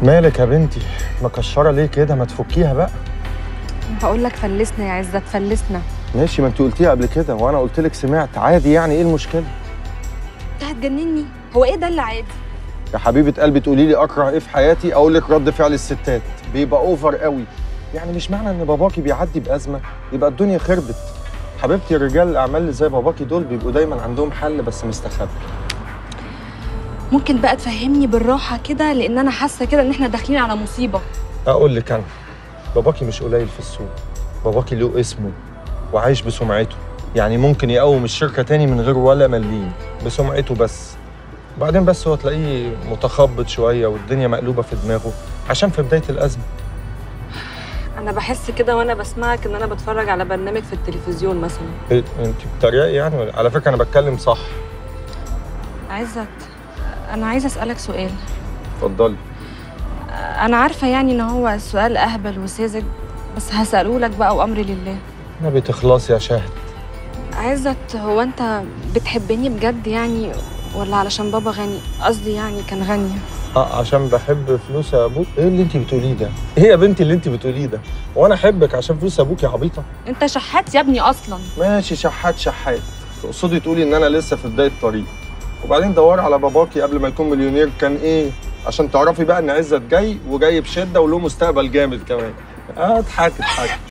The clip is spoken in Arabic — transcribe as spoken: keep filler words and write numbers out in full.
مالك يا بنتي؟ مكشره ليه كده؟ ما تفكيها بقى. بقول لك فلسنا يا عزت، فلسنا. ماشي، ما انت قلتيها قبل كده وانا قلت لك سمعت، عادي يعني، ايه المشكله؟ انت هتجنني، هو ايه ده اللي عادي؟ يا حبيبه قلبي تقولي لي اكره ايه في حياتي، اقول لك رد فعل الستات بيبقى اوفر قوي. يعني مش معنى ان باباكي بيعدي بازمه يبقى الدنيا خربت. حبيبتي رجال الاعمال اللي زي باباكي دول بيبقوا دايما عندهم حل بس مستخبي. ممكن بقى تفهمني بالراحه كده، لان انا حاسه كده ان احنا داخلين على مصيبه. اقول لك انا، باباكي مش قليل في السوق. باباكي له اسمه وعايش بسمعته، يعني ممكن يقوم الشركه تاني من غير ولا مليم بسمعته بس. بعدين بس هو تلاقيه متخبط شويه والدنيا مقلوبه في دماغه عشان في بدايه الازمه. انا بحس كده وانا بسمعك ان انا بتفرج على برنامج في التلفزيون مثلا. إيه انت بتتريقي يعني؟ على فكره انا بتكلم صح. عزت، انا عايزه اسالك سؤال. اتفضلي. انا عارفه يعني ان هو سؤال اهبل وساذج، بس هساله لك بقى وامري لله. ما بتخلصي يا شاهد. عزت، هو انت بتحبني بجد يعني ولا علشان بابا غني؟ قصدي يعني كان غني. اه عشان بحب فلوس ابوك؟ ايه اللي انت بتقوليه ده؟ ايه يا بنتي اللي انت بتقوليه ده؟ وانا احبك عشان فلوس ابوك يا عبيطه؟ انت شحات يا ابني اصلا. ماشي شحات شحات. تقصدي تقولي ان انا لسه في بدايه طريق؟ وبعدين دوري على باباكي قبل ما يكون مليونير كان ايه، عشان تعرفي بقى ان عزت جاي وجاي بشده وله مستقبل جامد كمان. اه اضحكي اضحكي.